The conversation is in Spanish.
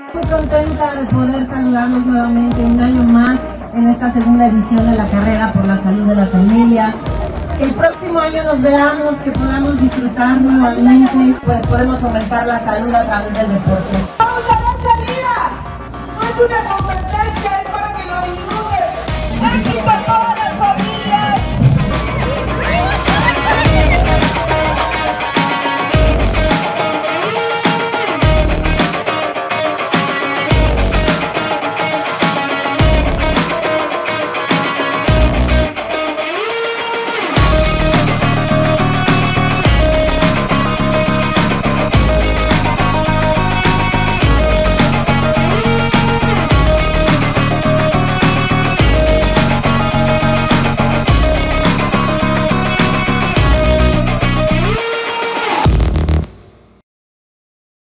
Muy contenta de poder saludarlos nuevamente un año más en esta segunda edición de la carrera por la salud de la familia. Que el próximo año nos veamos, que podamos disfrutar nuevamente, pues podemos aumentar la salud a través del deporte. ¡Vamos a dar salida! No es una competencia, es para que lo disfruten.